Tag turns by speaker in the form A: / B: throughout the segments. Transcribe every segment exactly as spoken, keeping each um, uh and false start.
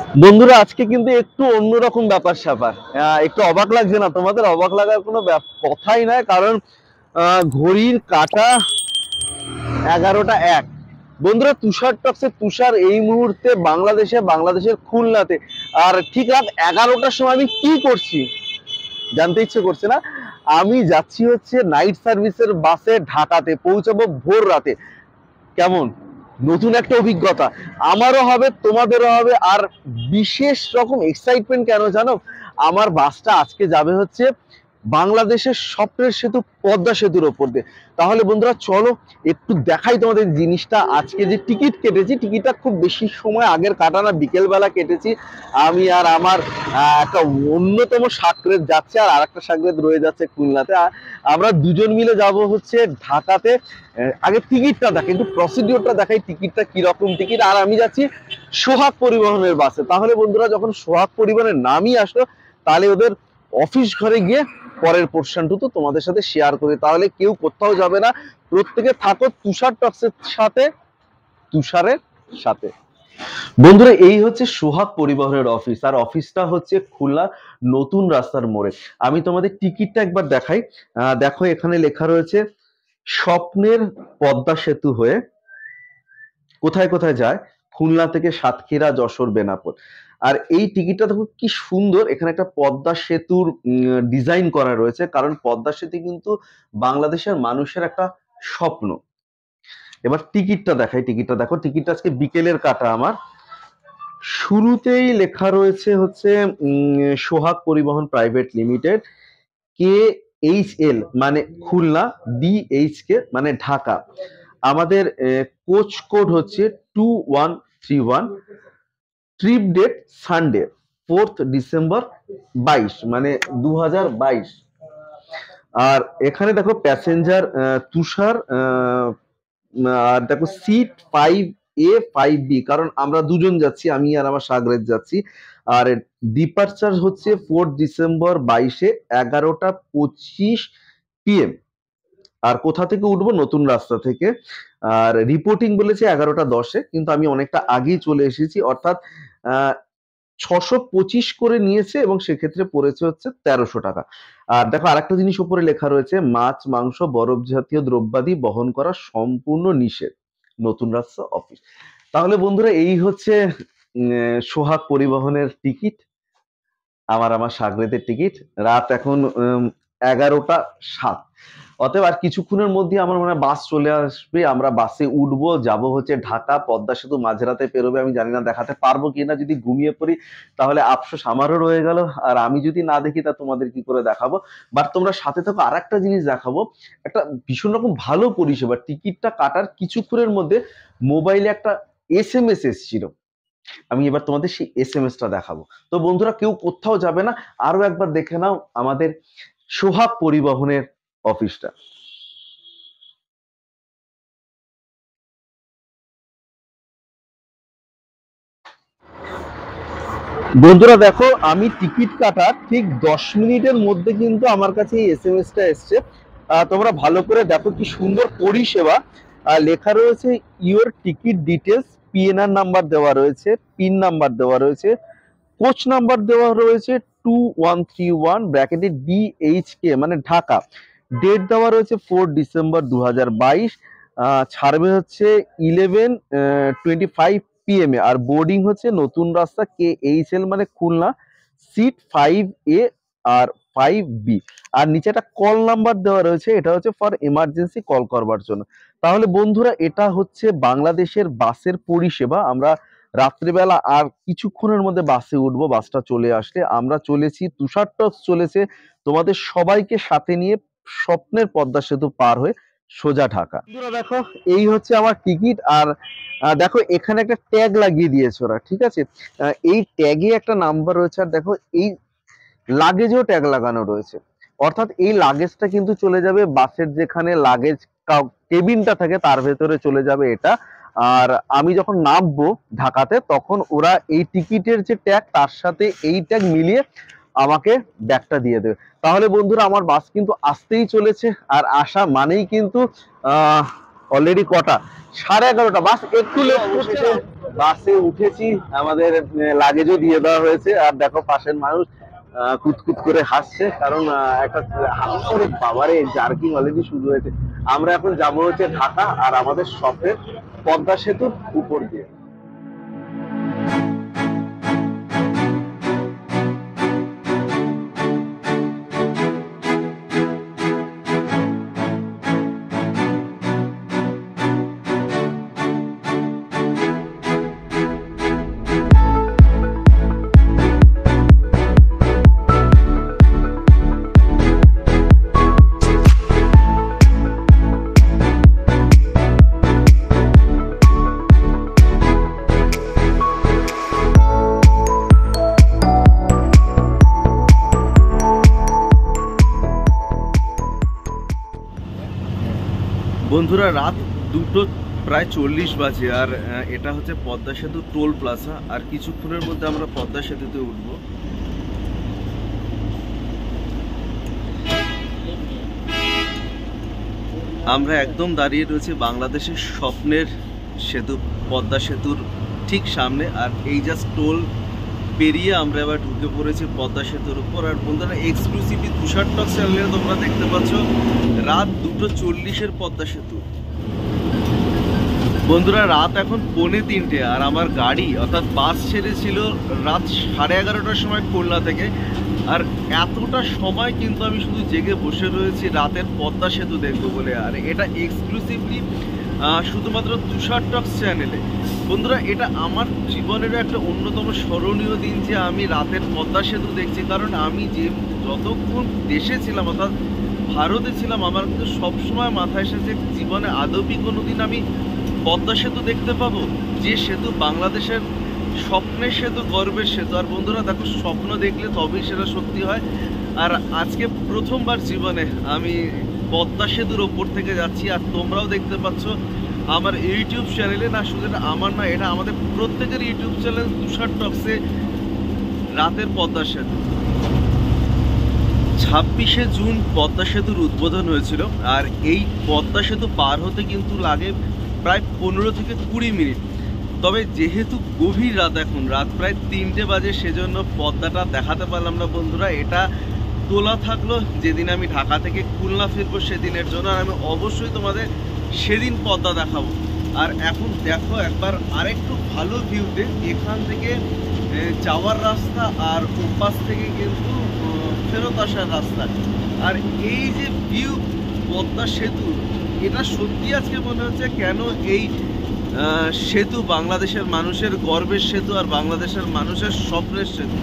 A: বন্ধুরা আজকে কিন্তু একটু অন্যরকম ব্যাপার স্যাপার। আহ, একটু অবাক লাগছে না তোমাদের? অবাক লাগার কোনো ব্যাপ- কথাই নাই, কারণ আহ, ঘড়ির কাঁটা এগারোটা এক। বন্ধুরা, তুষার টক্সে তুষার এই মুহূর্তে বাংলাদেশে, বাংলাদেশের খুলনাতে। আর ঠিক রাত এগারোটার সময় আমি কি করছি জানতে ইচ্ছে করছে না? আমি যাচ্ছি হচ্ছে নাইট সার্ভিসের বাসে ঢাকাতে, পৌঁছাবো ভোর রাতে। কেমন নতুন একটা অভিজ্ঞতা আমারও হবে, তোমাদেরও হবে। আর বিশেষ রকম এক্সাইটমেন্ট কেন জানো? আমার বাসটা আজকে যাবে হচ্ছে বাংলাদেশের স্বপ্নের সেতু পদ্মা সেতুর ওপর দিয়ে। তাহলে বন্ধুরা চলো একটু দেখাই তোমাদের জিনিসটা। আজকে যে টিকিট কেটেছি, টিকিটটা খুব বেশি সময় আগের কাটা না, বিকেল বেলা কেটেছি। আমি আর আমার আহ, একটা অন্যতম সাকরেদ যাচ্ছে, আর আরেকটা সাকরেদ রয়ে যাচ্ছে খুলনাতে। আর আমরা দুজন মিলে যাব হচ্ছে ঢাকাতে। আহ, আগে টিকিটটা দেখাই, কিন্তু প্রসিডিওরটা দেখাই, টিকিটটা কিরকম টিকিট। আর আমি যাচ্ছি সোহাগ পরিবহনের বাসে। তাহলে বন্ধুরা যখন সোহাগ পরিবহনের নামই আসলো, তাহলে ওদের অফিস ঘরে গিয়ে পরের পোর্শনটু তো তোমাদের সাথে শেয়ার করি। তাহলে কেউ কোথাও যাবে না, প্রত্যেকে থাকো তুষার টক্সের সাথে, তুষারের সাথে। বন্ধুরা এই হচ্ছে সোহাগ পরিবহনের অফিস, আর অফিসটা হচ্ছে খুলনা নতুন রাস্তার মোড়ে। আমি তোমাদের টিকিটটা একবার দেখাই। আহ, দেখো এখানে লেখা রয়েছে স্বপ্নের পদ্মা সেতু হয়ে কোথায় কোথায় যায়, খুলনা থেকে সাতক্ষীরা, যশোর, বেনাপোল। আর এই টিকিটটা দেখো কি সুন্দর, এখানে একটা পদ্মা সেতুর ডিজাইন করা রয়েছে, কারণ পদ্মা সেতু কিন্তু বাংলাদেশের মানুষের একটা স্বপ্ন। এবার টিকিটটা দেখাই, টিকিটটা দেখো, টিকিটটা আজকে বিকেলের কাটা আমার। শুরুতেই লেখা রয়েছে হচ্ছে উম, সোহাগ পরিবহন private limited, K H L মানে খুলনা, ডি এইচ কে মানে ঢাকা। আমাদের কোচ কোড হচ্ছে two one three one. Trip date Sunday fourth December বাইশ, মানে দু হাজার বাইশ। আর এখানে দেখো প্যাসেঞ্জার তুষার, আহ, আর দেখো seat five A five B, কারণ আমরা দুজন যাচ্ছি, আমি আর আমার সাগরেদ যাচ্ছি। আর ডিপার্চার হচ্ছে ফোর্থ ডিসেম্বর বাইশে এগারোটা পঁচিশ পিএম। আর কোথা থেকে উঠবো? নতুন রাস্তা থেকে। আর রিপোর্টিং বলেছে এগারোটা দশে, কিন্তু আমি অনেকটা আগেই চলে এসেছি, অর্থাৎ আহ ছশো পঁচিশ করে নিয়েছে, এবং সেক্ষেত্রে পড়েছে হচ্ছে তেরোশো টাকা। আর দেখো আরেকটা জিনিস উপরে লেখা রয়েছে, মাছ, মাংস, বরফ জাতীয় দ্রব্যাদি বহন করা সম্পূর্ণ নিষেধ, নতুন রাস্তা অফিস। তাহলে বন্ধুরা এই হচ্ছে উম, সোহাগ পরিবহনের টিকিট, আমার আমার সাগরেদের টিকিট। রাত এখন এগারোটা সাত। অতএব আর কিছুক্ষণের মধ্যে আমার মনে হয় বাস চলে আসবে, আমরা বাসে উঠবো, যাব হচ্ছে ঢাকা। পদ্মা সেতু মাঝরাতে পেরোবে, আমি জানি না দেখাতে পারবো কিনা। যদি ঘুমিয়ে পড়ি তাহলে আফসোস আমারও রয়ে গেল, আর আমি যদি না দেখি তা তোমাদের কি করে দেখাবো। বাট তোমরা সাথে থাকো, আর একটা জিনিস দেখাবো। একটা ভীষণ রকম ভালো পরিষেবা, টিকিটটা কাটার কিছুক্ষণের মধ্যে মোবাইলে একটা এস এম এস এসেছিল। আমি এবার তোমাদের সেই এস এম এসটা দেখাবো। তো বন্ধুরা কেউ কোথাও যাবে না, আরো একবার দেখে নাও আমাদের সোহাগ পরিবহনের অফিসটা। বন্ধুরা দেখো, আমি টিকিট কাটার ঠিক দশ মিনিটের মধ্যে কিন্তু আমার কাছে এই এস এম এসটা এসছে। আহ, তোমরা ভালো করে দেখো কি সুন্দর পরিষেবা। আহ, লেখা রয়েছে your ticket details, PNR number দেওয়া রয়েছে, পিন নাম্বার দেওয়া রয়েছে, কোচ নাম্বার দেওয়া রয়েছে টু ওয়ান থ্রি ওয়ান ব্র্যাকেটে ডিএইচ কে মানে ঢাকা। ডেট দেওয়া রয়েছে ফোর ডিসেম্বর দু হাজার বাইশ। ছাড়বে হচ্ছে ইলেভেন টোয়েন্টি ফাইভ পিএম এ। আর বোর্ডিং হচ্ছে নতুন রাস্তা, কে এইচ এল মানে খুলনা, সিট ফাইভ এ আর ফাইভ বি। আর নিচে একটা কল নাম্বার দেওয়া রয়েছে, এটা হচ্ছে ফর এমার্জেন্সি কল করবার জন্য। তাহলে বন্ধুরা এটা হচ্ছে বাংলাদেশের বাসের পরিষেবা। আমরা রাত্রিবেলা আর কিছুক্ষণের মধ্যে বাসে উঠবো, বাসটা চলে আসলে আমরা চলেছি, তুষার টক্স চলেছে তোমাদের সবাইকে সাথে নিয়ে স্বপ্নের পদ্মা সেতু পার হয়ে সোজা ঢাকা। বন্ধুরা দেখো এই হচ্ছে আমার টিকিট। আর আহ, দেখো এখানে একটা ট্যাগ লাগিয়ে দিয়েছে ওরা, ঠিক আছে? আহ, এই ট্যাগে একটা নাম্বার রয়েছে, আর দেখো এই লাগেজেও ট্যাগ লাগানো রয়েছে। অর্থাৎ এই লাগেজটা কিন্তু চলে যাবে বাসের যেখানে লাগেজ কেবিনটা থাকে তার ভেতরে চলে যাবে এটা। আর আমি যখন নামবো ঢাকাতে, তখন ওরা এই টিকিটের যে ট্যাগ তার সাথে এই ট্যাগ মিলিয়ে আমাকে ব্যাগটা দিয়ে দেবে। তাহলে বন্ধুরা আমার বাস কিন্তু আসতেই চলেছে, আর আসা মানেই কিন্তু আহ অলরেডি কটা, সাড়ে এগারোটা, বাস একটু লেট করছে। বাসে উঠেছি, আমাদের লাগেজও দিয়ে দেওয়া হয়েছে। আর দেখো পাশের মানুষ কুতকুত করে হাসছে, কারণ একটা বাবারে জার্কিং অলরেডি শুরু হয়েছে। আমরা এখন যাবো হচ্ছে ঢাকা, আর আমাদের স্বপ্নের পদ্মা সেতুর উপর দিয়ে। বন্ধুরা, রাত দুটো প্রায় চল্লিশ বাজে, আর এটা হচ্ছে পদ্মা সেতু টোল প্লাজা। আর কিছুক্ষণের মধ্যে আমরা পদ্মা সেতুতে উঠবো। আমরা একদম দাঁড়িয়ে রয়েছে বাংলাদেশের স্বপ্নের সেতু পদ্মা সেতুর ঠিক সামনে। আর এই জাস্ট টোল পেরিয়ে আমরা এবার ঢুকে পড়েছি পদ্মা সেতুর উপর। আর বন্ধুরা, এক্সক্লুসিভলি তুষার টক চ্যানেলে তোমরা দেখতে পাচ্ছ রাত দুটো চল্লিশের পদ্মা সেতু। বন্ধুরা, রাত এখন পৌনে তিনটে, আর আমার গাড়ি অর্থাৎ বাস ছেড়েছিল রাত সাড়ে এগারোটার সময় খুলনা থেকে। আর এতটা সময় কিন্তু আমি শুধু জেগে বসে রয়েছি রাতের পদ্মা সেতু দেখবো বলে। আর এটা এক্সক্লুসিভলি শুধুমাত্র তুষার টক্স চ্যানেলে। বন্ধুরা, এটা আমার জীবনের একটা অন্যতম স্মরণীয় দিন যে আমি রাতের পদ্মা সেতু দেখছি। কারণ আমি যে যতক্ষণ দেশে ছিলাম অর্থাৎ ভারতে ছিলাম, আমার কিন্তু সবসময় মাথায় এসেছে জীবনে আদপি কোনো দিন আমি পদ্মা সেতু দেখতে পাবো, যে সেতু বাংলাদেশের স্বপ্নের সেতু, গর্বের সেতু। আর বন্ধুরা দেখো, স্বপ্ন দেখলে তবেই সেটা সত্যি হয়। আর আজকে প্রথমবার জীবনে আমি পদ্মা সেতুর ওপর থেকে যাচ্ছি। আর তোমরাও দেখতে পাচ্ছ আমার ইউটিউব চ্যানেলে, না শুধু এটা আমার না, এটা আমাদের প্রত্যেকের ইউটিউব চ্যানেল তুষার টক্সে রাতের পদ্মা সেতু। ছাব্বিশে জুন পদ্মা সেতুর উদ্বোধন হয়েছিল। আর এই পদ্মা সেতু পার হতে কিন্তু লাগে প্রায় পনেরো থেকে কুড়ি মিনিট। তবে যেহেতু গভীর রাত, এখন রাত প্রায় তিনটে বাজে, সেজন্য পদ্মাটা দেখাতে পারলাম না বন্ধুরা। এটা তোলা থাকলো যেদিন আমি ঢাকা থেকে খুলনা ফিরবো সেদিনের জন্য। আর আমি অবশ্যই তোমাদের সেদিন পদ্মা দেখাবো। আর এখন দেখো একবার আরেকটু ভালো ভিউতে এখান থেকে যাওয়ার রাস্তা, আর ওপাশ থেকে কিন্তু ফেরত আসার রাস্তা। আর এই যে ভিউ পদ্মা সেতু, এটা সত্যি আজকে মনে হচ্ছে কেন এই সেতু বাংলাদেশের মানুষের গর্বের সেতু, আর বাংলাদেশের মানুষের স্বপ্নের সেতু।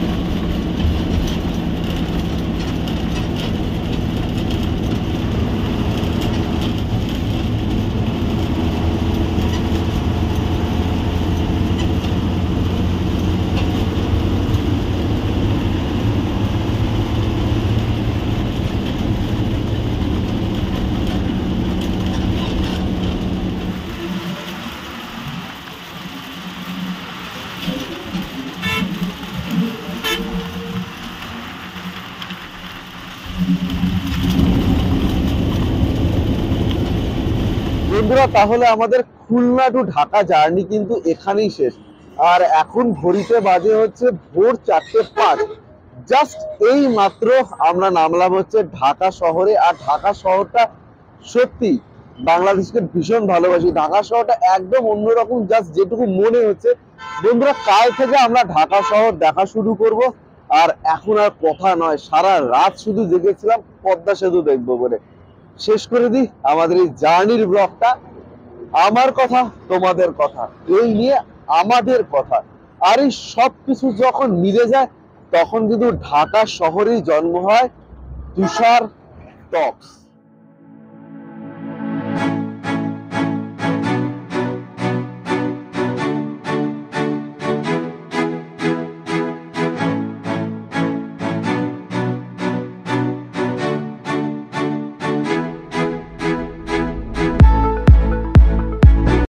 A: বন্ধুরা, তাহলে আমাদের খুলনা টু ঢাকা জার্নি কিন্তু এখানেই শেষ। আর এখন ঘড়িতে বাজে হচ্ছে ভোর চারটে পাঁচ। জাস্ট এই মাত্র আমরা নামলাম হচ্ছে ঢাকা শহরে। আর ঢাকা শহরটা সত্যি বাংলাদেশকে ভীষণ ভালোবাসি। ঢাকা শহরটা একদম অন্যরকম, জাস্ট যেটুকু মনে হচ্ছে। বন্ধুরা, কাল থেকে আমরা ঢাকা শহর দেখা শুরু করব। আর এখন আর কথা নয়, সারা রাত শুধু জেগেছিলাম পদ্মা সেতু দেখবো বলে। শেষ করে দিই আমাদের এই জার্নির ব্লগটা। আমার কথা, তোমাদের কথা, এই নিয়ে আমাদের কথা। আর এই সব কিছু যখন মিলে যায়, তখন কিন্তু ঢাকা শহরেই জন্ম হয় তুষার টক্স।